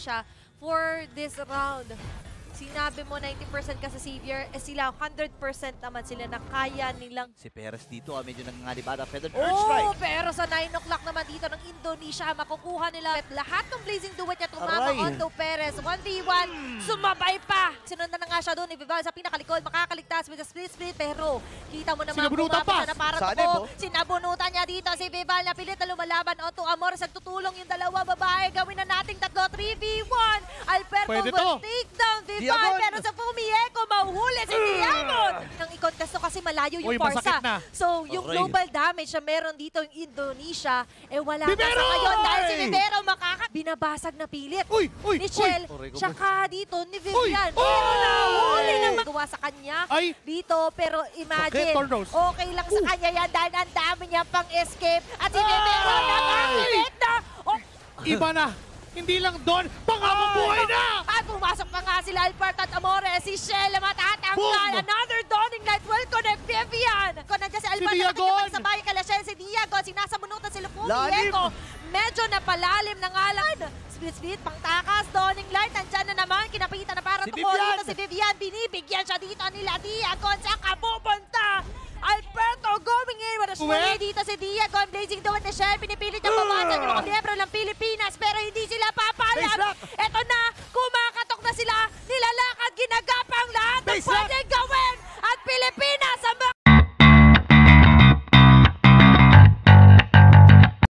Indonesia for this round. Sinabi mo 90% ka sa Xavier, sila 100% naman sila na kaya nilang... Si Perez dito, medyo nangangalibada. Feather Urge Strike. Pero sa 9 o'clock naman dito ng Indonesia, makukuha nila lahat ng blazing duet niya tumama onto Perez. 1v1, sumabay pa. Sinundan na nga siya doon, Vival sa pinakalikod, makakaligtas with a split, pero kita mo naman kumapit na para tuko. Sinabunutan niya dito si Vival na pilit na lumalaban onto Amor. Nagtutulong yung dalawa babae. Gawin na nating tatlo, 3v1. Alberto will take down Vival, pero sa Fumieko, mahuhuli si Diamond. Nang i-contest kasi malayo yung Forza. So, yung global damage na meron dito yung Indonesia, wala na sa ngayon dahil si Vivero binabasag na pilit. Michelle, tsaka dito ni Vivian. Pero nahuli na magawa sa kanya dito. Pero imagine, okay lang sa kanya yan dahil ang dami niya pang escape. At si Vivero nakakabit na. Iba na. Hindi lang doon, panghabang buhay na! At pumasok pa nga sila Alpert at Amore. Si Shell matatanggal. Another Dawning Light will connect Vivian. Kung nandiyan si Alpert, nakikipagsabay kala Shell, si Diagon, sinasabunutan sila Fumieko. Medyo napalalim ng alan. Split, pangtakas, Dawning Light. Nandiyan na naman, kinapitan na para tukuha dito si Vivian. Binibigyan siya dito nila Diagon. Saan ka pupunta? Alberto going in with a dito si Diagon. Blazing Duet ni Shell. Pinipilit niya pawasan yung mga miyembro ng Pilipinas. Pero hindi